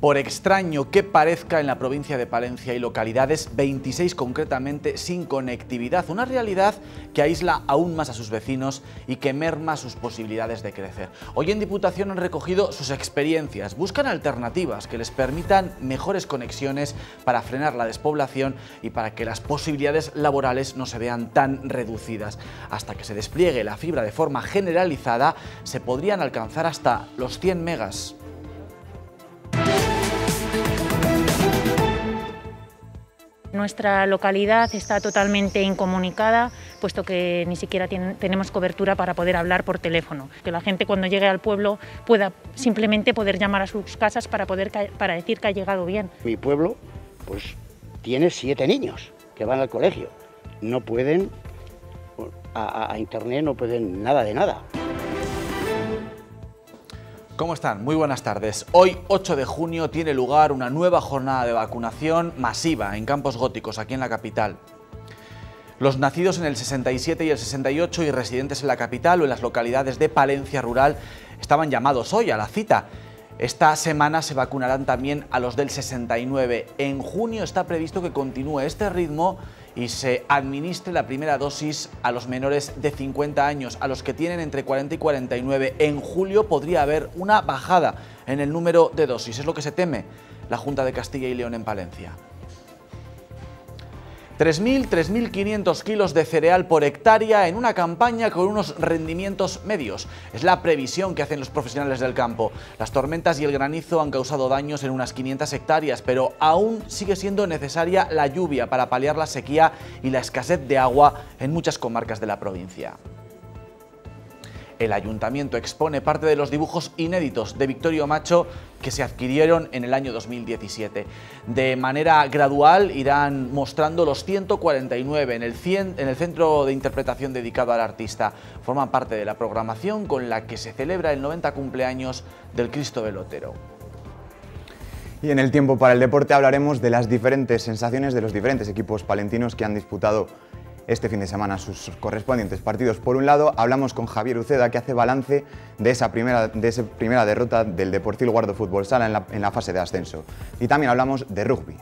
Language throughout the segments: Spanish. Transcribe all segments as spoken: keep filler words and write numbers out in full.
Por extraño que parezca, en la provincia de Palencia hay localidades, veintiséis concretamente, sin conectividad. Una realidad que aísla aún más a sus vecinos y que merma sus posibilidades de crecer. Hoy en Diputación han recogido sus experiencias. Buscan alternativas que les permitan mejores conexiones para frenar la despoblación y para que las posibilidades laborales no se vean tan reducidas. Hasta que se despliegue la fibra de forma generalizada, se podrían alcanzar hasta los cien megas. Nuestra localidad está totalmente incomunicada, puesto que ni siquiera tiene, tenemos cobertura para poder hablar por teléfono. Que la gente cuando llegue al pueblo pueda simplemente poder llamar a sus casas para, poder, para decir que ha llegado bien. Mi pueblo pues, tiene siete niños que van al colegio. No pueden, a, a internet no pueden nada de nada. ¿Cómo están? Muy buenas tardes. Hoy, ocho de junio, tiene lugar una nueva jornada de vacunación masiva en Campos Góticos, aquí en la capital. Los nacidos en el sesenta y siete y el sesenta y ocho y residentes en la capital o en las localidades de Palencia Rural estaban llamados hoy a la cita. Esta semana se vacunarán también a los del sesenta y nueve. En junio está previsto que continúe este ritmo y se administre la primera dosis a los menores de cincuenta años, a los que tienen entre cuarenta y cuarenta y nueve. En julio podría haber una bajada en el número de dosis, es lo que se teme la Junta de Castilla y León en Palencia. tres mil, tres mil quinientos kilos de cereal por hectárea en una campaña con unos rendimientos medios. Es la previsión que hacen los profesionales del campo. Las tormentas y el granizo han causado daños en unas quinientas hectáreas, pero aún sigue siendo necesaria la lluvia para paliar la sequía y la escasez de agua en muchas comarcas de la provincia. El ayuntamiento expone parte de los dibujos inéditos de Victorio Macho que se adquirieron en el año dos mil diecisiete. De manera gradual irán mostrando los ciento cuarenta y nueve en el, cien, en el centro de interpretación dedicado al artista. Forman parte de la programación con la que se celebra el noventa cumpleaños del Cristo del Otero. Y en el tiempo para el deporte hablaremos de las diferentes sensaciones de los diferentes equipos palentinos que han disputado este fin de semana sus correspondientes partidos. Por un lado, hablamos con Javier Uceda, que hace balance de esa primera, de esa primera derrota del Deportivo Guardo Fútbol Sala en la, en la fase de ascenso. Y también hablamos de rugby,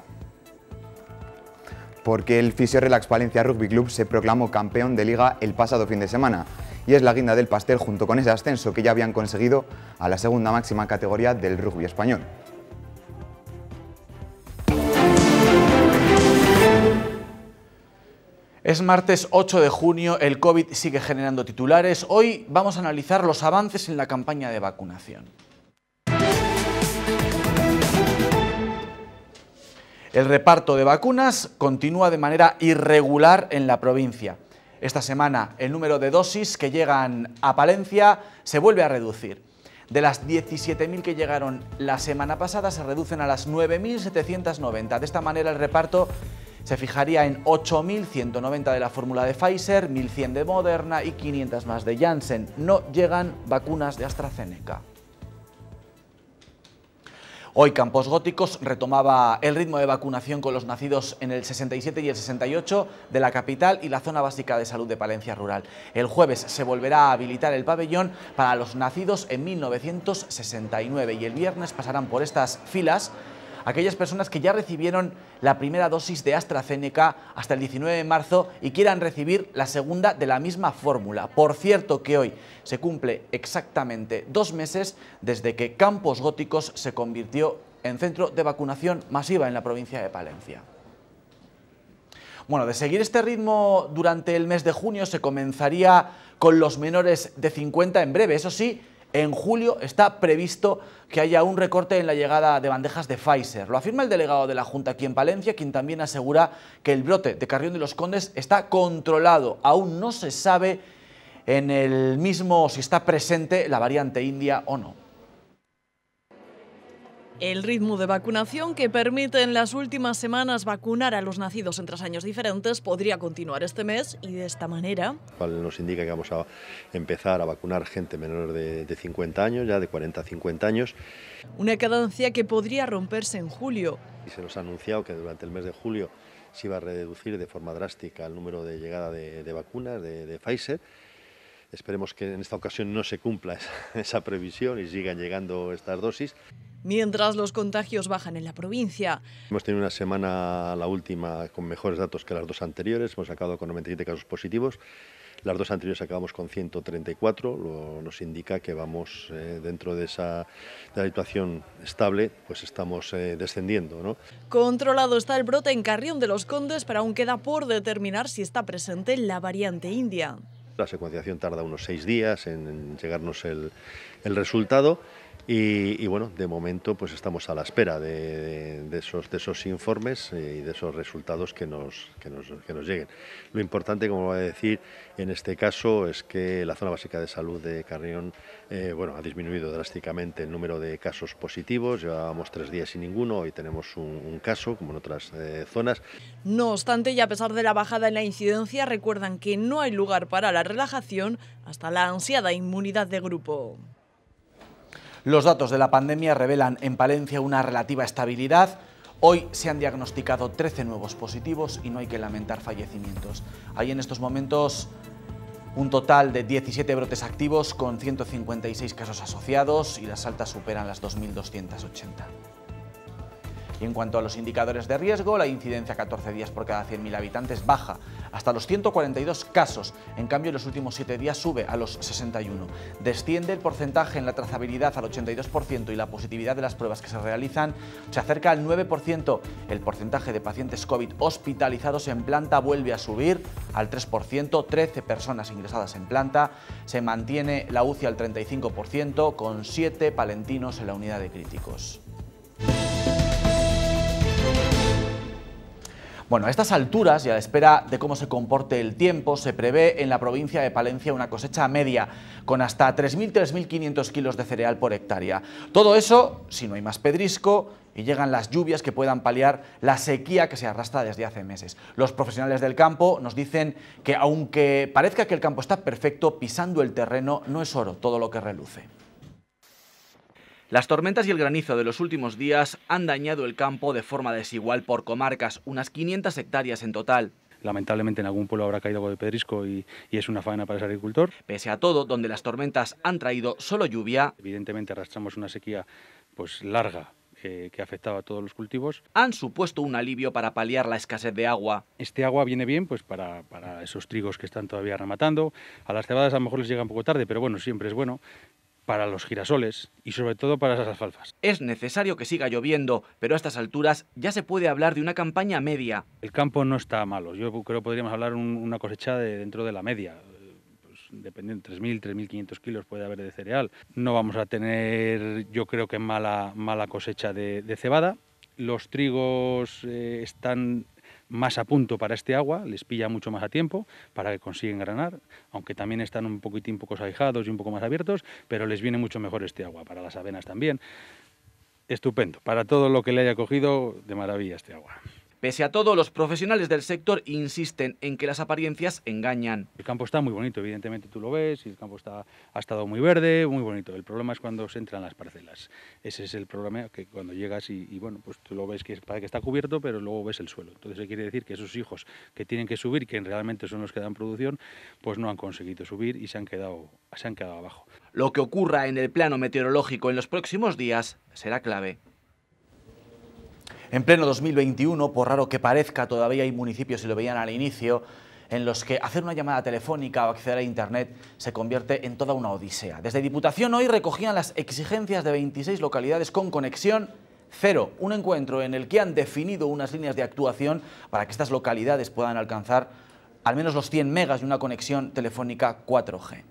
porque el Fisiorelax Palencia Rugby Club se proclamó campeón de liga el pasado fin de semana y es la guinda del pastel junto con ese ascenso que ya habían conseguido a la segunda máxima categoría del rugby español. Es martes ocho de junio, el COVID sigue generando titulares. Hoy vamos a analizar los avances en la campaña de vacunación. El reparto de vacunas continúa de manera irregular en la provincia. Esta semana el número de dosis que llegan a Palencia se vuelve a reducir. De las diecisiete mil que llegaron la semana pasada se reducen a las nueve mil setecientos noventa. De esta manera el reparto se fijaría en ocho mil ciento noventa de la fórmula de Pfizer, mil cien de Moderna y quinientas más de Janssen. No llegan vacunas de AstraZeneca. Hoy Campos Góticos retomaba el ritmo de vacunación con los nacidos en el sesenta y siete y el sesenta y ocho de la capital y la zona básica de salud de Palencia Rural. El jueves se volverá a habilitar el pabellón para los nacidos en mil novecientos sesenta y nueve y el viernes pasarán por estas filas aquellas personas que ya recibieron la primera dosis de AstraZeneca hasta el diecinueve de marzo y quieran recibir la segunda de la misma fórmula. Por cierto que hoy se cumple exactamente dos meses desde que Campos Góticos se convirtió en centro de vacunación masiva en la provincia de Palencia. Bueno, de seguir este ritmo durante el mes de junio se comenzaría con los menores de cincuenta en breve, eso sí. En julio está previsto que haya un recorte en la llegada de bandejas de Pfizer. Lo afirma el delegado de la Junta aquí en Palencia, quien también asegura que el brote de Carrión de los Condes está controlado. Aún no se sabe en el mismo si está presente la variante india o no. El ritmo de vacunación que permite en las últimas semanas vacunar a los nacidos en tres años diferentes podría continuar este mes y de esta manera. Nos indica que vamos a empezar a vacunar gente menor de, de cincuenta años, ya de cuarenta a cincuenta años. Una cadencia que podría romperse en julio. Y se nos ha anunciado que durante el mes de julio se iba a reducir de forma drástica el número de llegada de, de vacunas de, de Pfizer. Esperemos que en esta ocasión no se cumpla esa, esa previsión y sigan llegando estas dosis. mientras los contagios bajan en la provincia. Hemos tenido una semana, la última, con mejores datos que las dos anteriores. Hemos acabado con noventa y siete casos positivos. Las dos anteriores acabamos con ciento treinta y cuatro, lo, nos indica que vamos eh, dentro de esa de la situación estable, pues estamos eh, descendiendo, ¿no? Controlado está el brote en Carrión de los Condes, pero aún queda por determinar si está presente la variante india. La secuenciación tarda unos seis días en, en llegarnos el, el resultado. Y, y bueno, de momento pues estamos a la espera de, de, de, esos, de esos informes y de esos resultados que nos, que, nos, que nos lleguen. Lo importante, como voy a decir, en este caso es que la zona básica de salud de Carrión eh, bueno, ha disminuido drásticamente el número de casos positivos. Llevábamos tres días sin ninguno, hoy tenemos un, un caso, como en otras eh, zonas. No obstante, y a pesar de la bajada en la incidencia, recuerdan que no hay lugar para la relajación hasta la ansiada inmunidad de grupo. Los datos de la pandemia revelan en Palencia una relativa estabilidad. Hoy se han diagnosticado trece nuevos positivos y no hay que lamentar fallecimientos. Hay en estos momentos un total de diecisiete brotes activos con ciento cincuenta y seis casos asociados y las altas superan las dos mil doscientos ochenta. Y en cuanto a los indicadores de riesgo, la incidencia a catorce días por cada cien mil habitantes baja hasta los ciento cuarenta y dos casos. En cambio, en los últimos siete días sube a los sesenta y uno. Desciende el porcentaje en la trazabilidad al ochenta y dos por ciento y la positividad de las pruebas que se realizan se acerca al nueve por ciento. El porcentaje de pacientes COVID hospitalizados en planta vuelve a subir al tres por ciento. trece personas ingresadas en planta. Se mantiene la U C I al treinta y cinco por ciento con siete palentinos en la unidad de críticos. Bueno, a estas alturas y a la espera de cómo se comporte el tiempo, se prevé en la provincia de Palencia una cosecha media con hasta tres mil a tres mil quinientos kilos de cereal por hectárea. Todo eso si no hay más pedrisco y llegan las lluvias que puedan paliar la sequía que se arrastra desde hace meses. Los profesionales del campo nos dicen que aunque parezca que el campo está perfecto, pisando el terreno no es oro todo lo que reluce. Las tormentas y el granizo de los últimos días han dañado el campo de forma desigual por comarcas, unas quinientas hectáreas en total. Lamentablemente en algún pueblo habrá caído algo de pedrisco y, y es una faena para ese agricultor. Pese a todo, donde las tormentas han traído solo lluvia, evidentemente arrastramos una sequía pues larga eh, que afectaba a todos los cultivos. Han supuesto un alivio para paliar la escasez de agua. Este agua viene bien pues para, para esos trigos que están todavía rematando. A las cebadas a lo mejor les llega un poco tarde, pero bueno, siempre es bueno. Para los girasoles y sobre todo para esas alfalfas. Es necesario que siga lloviendo, pero a estas alturas ya se puede hablar de una campaña media. El campo no está malo, yo creo que podríamos hablar un, una cosecha de dentro de la media, pues, dependiendo, tres mil, tres mil quinientos kilos puede haber de cereal. No vamos a tener, yo creo que mala, mala cosecha de, de cebada. Los trigos eh, están más a punto para este agua, les pilla mucho más a tiempo para que consiguen granar, aunque también están un poquitín poco ahijados y un poco más abiertos, pero les viene mucho mejor este agua, para las avenas también. Estupendo, para todo lo que le haya cogido, de maravilla este agua. Pese a todo, los profesionales del sector insisten en que las apariencias engañan. El campo está muy bonito, evidentemente tú lo ves, y el campo está, ha estado muy verde, muy bonito. El problema es cuando se entran las parcelas. Ese es el problema, que cuando llegas y, y bueno, pues tú lo ves que parece que está cubierto, pero luego ves el suelo. Entonces eso quiere decir que esos hijos que tienen que subir, que realmente son los que dan producción, pues no han conseguido subir y se han quedado, se han quedado abajo. Lo que ocurra en el plano meteorológico en los próximos días será clave. En pleno dos mil veintiuno, por raro que parezca, todavía hay municipios, y lo veían al inicio, en los que hacer una llamada telefónica o acceder a Internet se convierte en toda una odisea. Desde Diputación hoy recogían las exigencias de veintiséis localidades con conexión cero, un encuentro en el que han definido unas líneas de actuación para que estas localidades puedan alcanzar al menos los cien megas y una conexión telefónica cuatro G.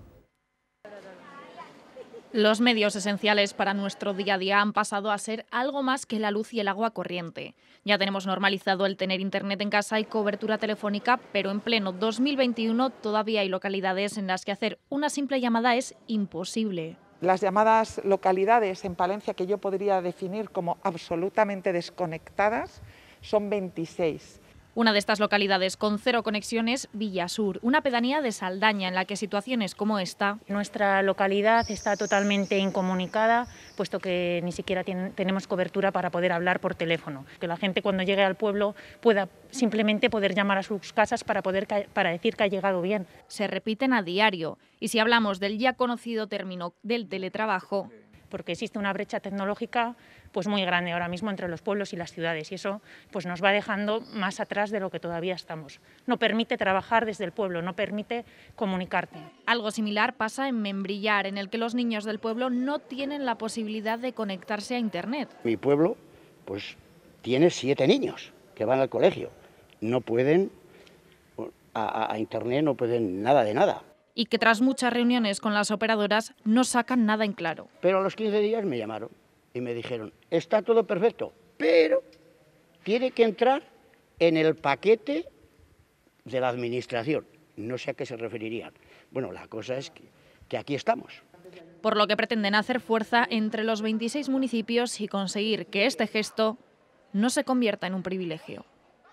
Los medios esenciales para nuestro día a día han pasado a ser algo más que la luz y el agua corriente. Ya tenemos normalizado el tener internet en casa y cobertura telefónica, pero en pleno dos mil veintiuno todavía hay localidades en las que hacer una simple llamada es imposible. Las llamadas localidades en Palencia, que yo podría definir como absolutamente desconectadas, son veintiséis. Una de estas localidades con cero conexión es Villasur, una pedanía de Saldaña en la que situaciones como esta... Nuestra localidad está totalmente incomunicada, puesto que ni siquiera tiene, tenemos cobertura para poder hablar por teléfono. Que la gente cuando llegue al pueblo pueda simplemente poder llamar a sus casas para, poder, para decir que ha llegado bien. Se repiten a diario. Y si hablamos del ya conocido término del teletrabajo... porque existe una brecha tecnológica pues muy grande ahora mismo entre los pueblos y las ciudades, y eso pues nos va dejando más atrás de lo que todavía estamos. No permite trabajar desde el pueblo, no permite comunicarte. Algo similar pasa en Membrillar, en el que los niños del pueblo no tienen la posibilidad de conectarse a Internet. Mi pueblo pues tiene siete niños que van al colegio, no pueden a, a Internet, no pueden nada de nada. Y que tras muchas reuniones con las operadoras no sacan nada en claro. Pero a los quince días me llamaron y me dijeron, está todo perfecto, pero tiene que entrar en el paquete de la administración. No sé a qué se referirían. Bueno, la cosa es que, que aquí estamos. Por lo que pretenden hacer fuerza entre los veintiséis municipios y conseguir que este gesto no se convierta en un privilegio.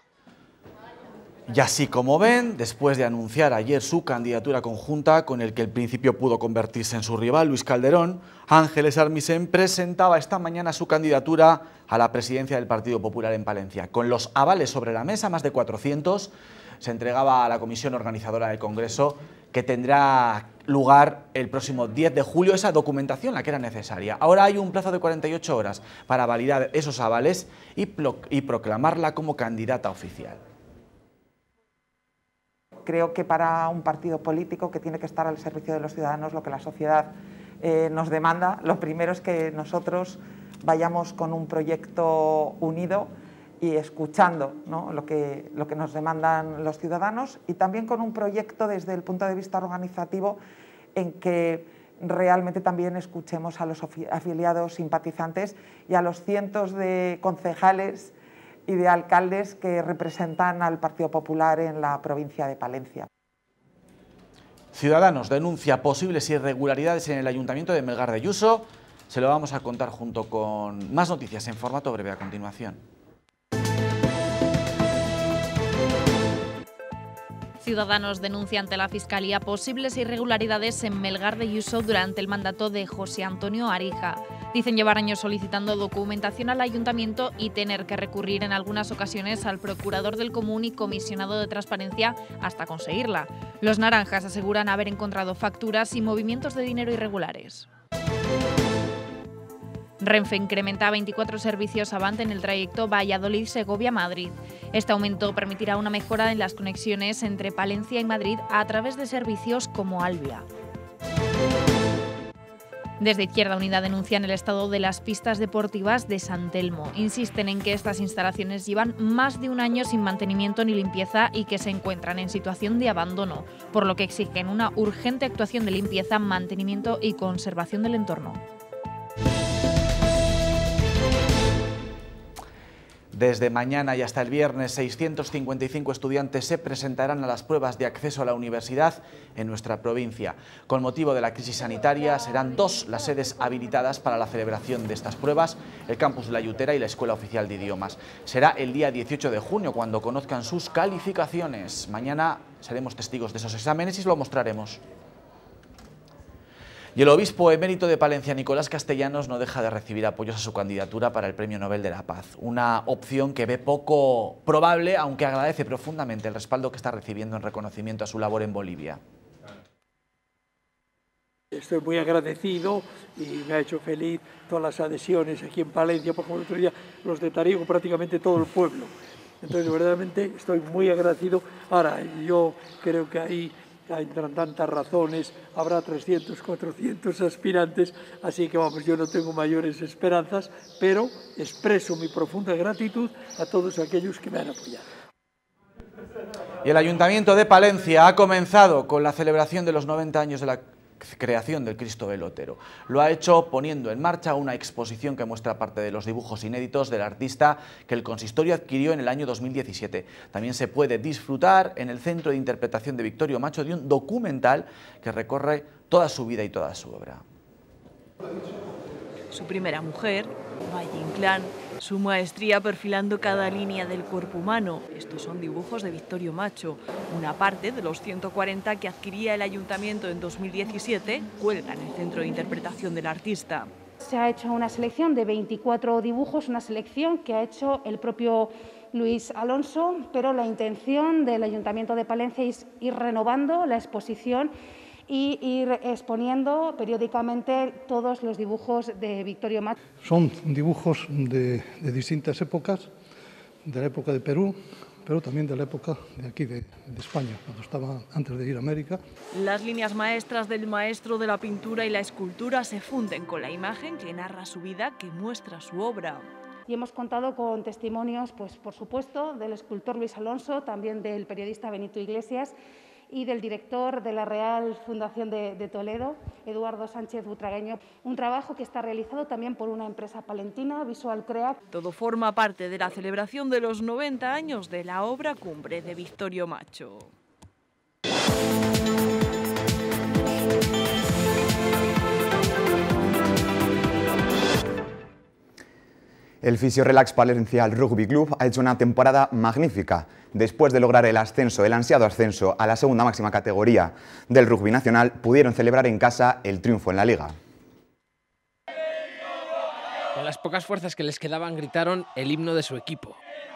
Y así como ven, después de anunciar ayer su candidatura conjunta, con el que el principio pudo convertirse en su rival, Luis Calderón, Ángeles Armisen presentaba esta mañana su candidatura a la presidencia del Partido Popular en Palencia. Con los avales sobre la mesa, más de cuatrocientos, se entregaba a la comisión organizadora del Congreso, que tendrá lugar el próximo diez de julio, esa documentación la que era necesaria. Ahora hay un plazo de cuarenta y ocho horas para validar esos avales y, pro y proclamarla como candidata oficial. Creo que para un partido político que tiene que estar al servicio de los ciudadanos, lo que la sociedad eh, nos demanda, lo primero es que nosotros vayamos con un proyecto unido y escuchando, ¿no?, lo que, lo que nos demandan los ciudadanos, y también con un proyecto desde el punto de vista organizativo en que realmente también escuchemos a los afiliados, simpatizantes y a los cientos de concejales y de alcaldes que representan al Partido Popular en la provincia de Palencia. Ciudadanos denuncia posibles irregularidades en el Ayuntamiento de Melgar de Yuso. Se lo vamos a contar junto con más noticias en formato breve a continuación. Ciudadanos denuncia ante la Fiscalía posibles irregularidades en Melgar de Yuso durante el mandato de José Antonio Arija. Dicen llevar años solicitando documentación al ayuntamiento y tener que recurrir en algunas ocasiones al procurador del común y comisionado de transparencia hasta conseguirla. Los naranjas aseguran haber encontrado facturas y movimientos de dinero irregulares. Renfe incrementa a veinticuatro servicios Avant en el trayecto Valladolid-Segovia-Madrid. Este aumento permitirá una mejora en las conexiones entre Palencia y Madrid a través de servicios como Albia. Desde Izquierda Unida denuncian el estado de las pistas deportivas de San Telmo. Insisten en que estas instalaciones llevan más de un año sin mantenimiento ni limpieza y que se encuentran en situación de abandono, por lo que exigen una urgente actuación de limpieza, mantenimiento y conservación del entorno. Desde mañana y hasta el viernes, seiscientos cincuenta y cinco estudiantes se presentarán a las pruebas de acceso a la universidad en nuestra provincia. Con motivo de la crisis sanitaria, serán dos las sedes habilitadas para la celebración de estas pruebas, el campus de La Yutera y la Escuela Oficial de Idiomas. Será el día dieciocho de junio cuando conozcan sus calificaciones. Mañana seremos testigos de esos exámenes y os lo mostraremos. Y el obispo emérito de Palencia, Nicolás Castellanos, no deja de recibir apoyos a su candidatura para el Premio Nobel de la Paz. Una opción que ve poco probable, aunque agradece profundamente el respaldo que está recibiendo en reconocimiento a su labor en Bolivia. Estoy muy agradecido y me ha hecho feliz todas las adhesiones aquí en Palencia, por ejemplo, el otro día los de Tariego, prácticamente todo el pueblo. Entonces, verdaderamente estoy muy agradecido. Ahora, yo creo que ahí hay tantas razones, habrá trescientos, cuatrocientos aspirantes, así que vamos, yo no tengo mayores esperanzas, pero expreso mi profunda gratitud a todos aquellos que me han apoyado. Y el Ayuntamiento de Palencia ha comenzado con la celebración de los noventa años de la creación del Cristo Velotero. Lo ha hecho poniendo en marcha una exposición que muestra parte de los dibujos inéditos del artista que el consistorio adquirió en el año dos mil diecisiete. También se puede disfrutar en el Centro de Interpretación de Victorio Macho de un documental que recorre toda su vida y toda su obra. Su primera mujer, Valle Inclán, su maestría perfilando cada línea del cuerpo humano. Estos son dibujos de Victorio Macho. Una parte de los ciento cuarenta que adquiría el ayuntamiento en dos mil diecisiete cuelga en el Centro de Interpretación del artista. Se ha hecho una selección de veinticuatro dibujos, una selección que ha hecho el propio Luis Alonso, pero la intención del Ayuntamiento de Palencia es ir renovando la exposición y ir exponiendo periódicamente todos los dibujos de Victorio Macho. Son dibujos de, de distintas épocas, de la época de Perú, pero también de la época de aquí, de, de España, cuando estaba antes de ir a América. Las líneas maestras del maestro de la pintura y la escultura se funden con la imagen que narra su vida, que muestra su obra. Y hemos contado con testimonios, pues, por supuesto, del escultor Luis Alonso, también del periodista Benito Iglesias y del director de la Real Fundación de, de Toledo, Eduardo Sánchez Butragueño. Un trabajo que está realizado también por una empresa palentina, Visual Crea. Todo forma parte de la celebración de los noventa años de la obra cumbre de Victorio Macho. El Fisiorelax Palencia Rugby Club ha hecho una temporada magnífica. Después de lograr el ascenso, el ansiado ascenso a la segunda máxima categoría del rugby nacional, pudieron celebrar en casa el triunfo en la Liga. Con las pocas fuerzas que les quedaban, gritaron el himno de su equipo.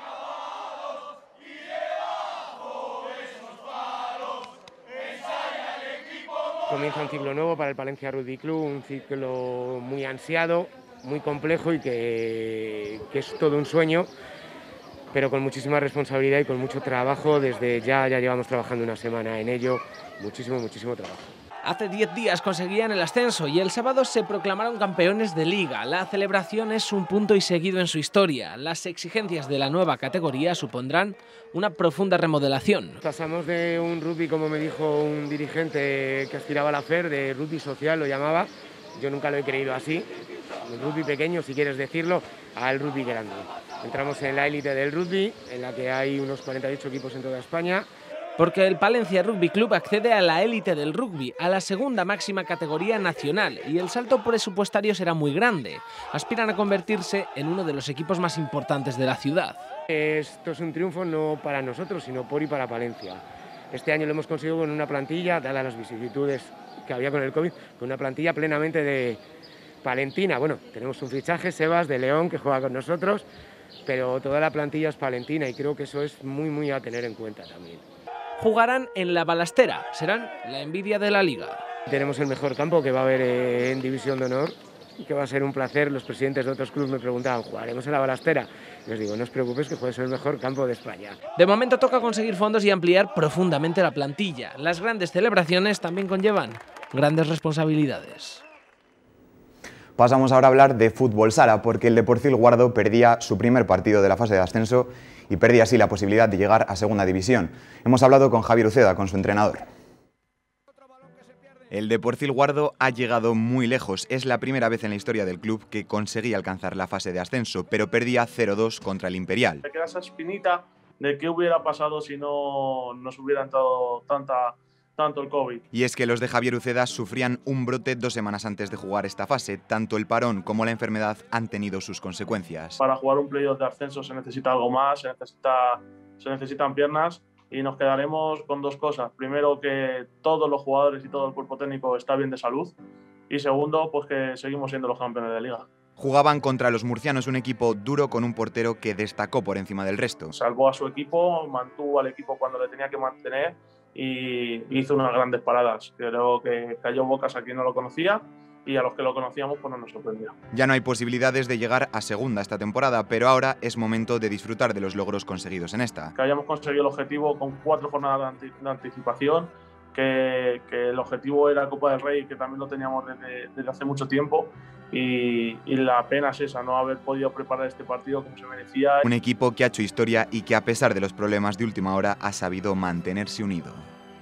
Comienza un ciclo nuevo para el Palencia Rugby Club, un ciclo muy ansiado, muy complejo y que, que es todo un sueño, pero con muchísima responsabilidad y con mucho trabajo. Desde ya, ya llevamos trabajando una semana en ello, muchísimo, muchísimo trabajo. Hace diez días conseguían el ascenso y el sábado se proclamaron campeones de Liga. La celebración es un punto y seguido en su historia. Las exigencias de la nueva categoría supondrán una profunda remodelación. Pasamos de un rugby, como me dijo un dirigente que aspiraba a la F E R, de rugby social lo llamaba, yo nunca lo he creído así, el rugby pequeño, si quieres decirlo, al rugby grande. Entramos en la élite del rugby, en la que hay unos cuarenta y ocho equipos en toda España. Porque el Palencia Rugby Club accede a la élite del rugby, a la segunda máxima categoría nacional, y el salto presupuestario será muy grande. Aspiran a convertirse en uno de los equipos más importantes de la ciudad. Esto es un triunfo no para nosotros, sino por y para Palencia. Este año lo hemos conseguido con una plantilla, dadas las vicisitudes que había con el COVID, con una plantilla plenamente de palentina. Bueno, tenemos un fichaje, Sebas, de León, que juega con nosotros, pero toda la plantilla es palentina y creo que eso es muy, muy a tener en cuenta también. Jugarán en la Balastera, serán la envidia de la Liga. Tenemos el mejor campo que va a haber en División de Honor, que va a ser un placer. Los presidentes de otros clubes me preguntaban, ¿jugaremos en la Balastera? Les digo, no os preocupéis, que puede ser el mejor campo de España. De momento toca conseguir fondos y ampliar profundamente la plantilla. Las grandes celebraciones también conllevan grandes responsabilidades. Pasamos ahora a hablar de fútbol sala, porque el Deportivo Guardo perdía su primer partido de la fase de ascenso y perdía así la posibilidad de llegar a segunda división. Hemos hablado con Javier Uceda, con su entrenador. El Deportivo Guardo ha llegado muy lejos. Es la primera vez en la historia del club que conseguía alcanzar la fase de ascenso, pero perdía cero dos contra el Imperial. Me queda esa espinita de qué hubiera pasado si no nos hubiera entrado tanta... tanto el COVID. Y es que los de Javier Uceda sufrían un brote dos semanas antes de jugar esta fase. Tanto el parón como la enfermedad han tenido sus consecuencias. Para jugar un playoff de ascenso se necesita algo más, se, necesita, se necesitan piernas y nos quedaremos con dos cosas. Primero, que todos los jugadores y todo el cuerpo técnico está bien de salud, y segundo, pues que seguimos siendo los campeones de liga. Jugaban contra los murcianos, un equipo duro con un portero que destacó por encima del resto. Salvó a su equipo, mantuvo al equipo cuando le tenía que mantener y hizo unas grandes paradas. Creo que cayó bocas a quien no lo conocía y a los que lo conocíamos pues no nos sorprendió. Ya no hay posibilidades de llegar a segunda esta temporada, pero ahora es momento de disfrutar de los logros conseguidos en esta. Que hayamos conseguido el objetivo con cuatro jornadas de, anti de anticipación, que, que el objetivo era Copa del Rey, que también lo teníamos desde, desde hace mucho tiempo, y, y la pena es esa, no haber podido preparar este partido como se merecía. Un equipo que ha hecho historia y que, a pesar de los problemas de última hora, ha sabido mantenerse unido.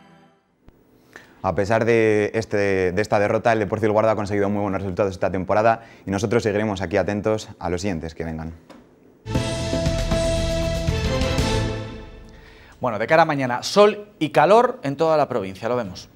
A pesar de, este, de esta derrota, el Deportivo Guarda ha conseguido muy buenos resultados esta temporada y nosotros seguiremos aquí atentos a los siguientes que vengan. Bueno, de cara a mañana, sol y calor en toda la provincia, lo vemos.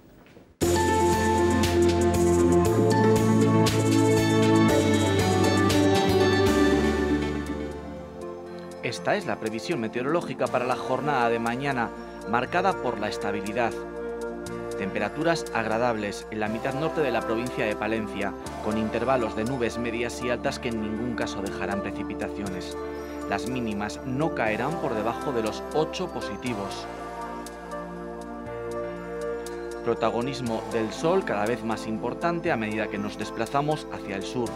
Esta es la previsión meteorológica para la jornada de mañana, marcada por la estabilidad. Temperaturas agradables en la mitad norte de la provincia de Palencia, con intervalos de nubes medias y altas que en ningún caso dejarán precipitaciones. Las mínimas no caerán por debajo de los ocho positivos. Protagonismo del sol cada vez más importante a medida que nos desplazamos hacia el sur.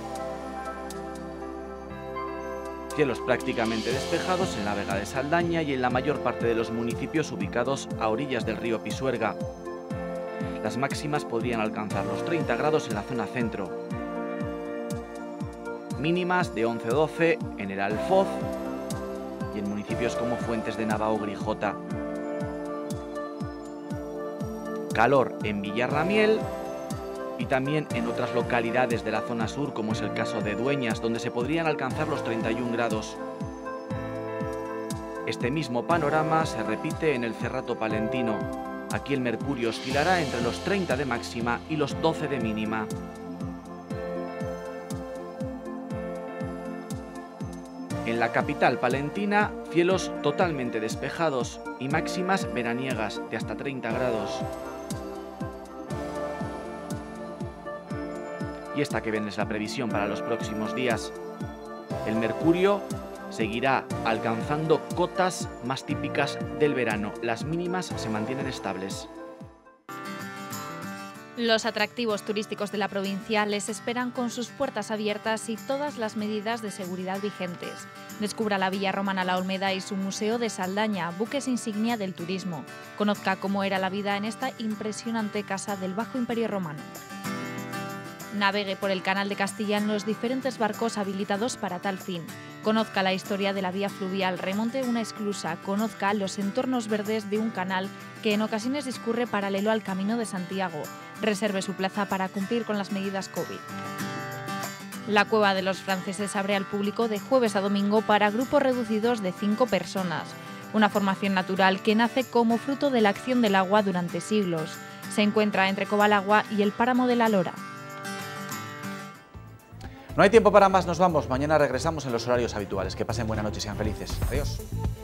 Cielos prácticamente despejados en la Vega de Saldaña y en la mayor parte de los municipios ubicados a orillas del río Pisuerga. Las máximas podrían alcanzar los treinta grados en la zona centro. Mínimas de once a doce en el Alfoz y en municipios como Fuentes de Nava o Grijota. Calor en Villarramiel y también en otras localidades de la zona sur, como es el caso de Dueñas, donde se podrían alcanzar los treinta y un grados. Este mismo panorama se repite en el Cerrato Palentino. Aquí el mercurio oscilará entre los treinta de máxima y los doce de mínima. En la capital palentina, cielos totalmente despejados y máximas veraniegas de hasta treinta grados. Y esta que ven es la previsión para los próximos días. El mercurio seguirá alcanzando cotas más típicas del verano. Las mínimas se mantienen estables. Los atractivos turísticos de la provincia les esperan con sus puertas abiertas y todas las medidas de seguridad vigentes. Descubra la Villa Romana La Olmeda y su Museo de Saldaña, buques insignia del turismo. Conozca cómo era la vida en esta impresionante casa del Bajo Imperio Romano. Navegue por el Canal de Castilla en los diferentes barcos habilitados para tal fin. Conozca la historia de la vía fluvial, remonte una esclusa, conozca los entornos verdes de un canal que en ocasiones discurre paralelo al Camino de Santiago. Reserve su plaza para cumplir con las medidas COVID. La Cueva de los Franceses abre al público de jueves a domingo para grupos reducidos de cinco personas. Una formación natural que nace como fruto de la acción del agua durante siglos. Se encuentra entre Cobalagua y el Páramo de la Lora. No hay tiempo para más, nos vamos. Mañana regresamos en los horarios habituales. Que pasen buena noche y sean felices. Adiós.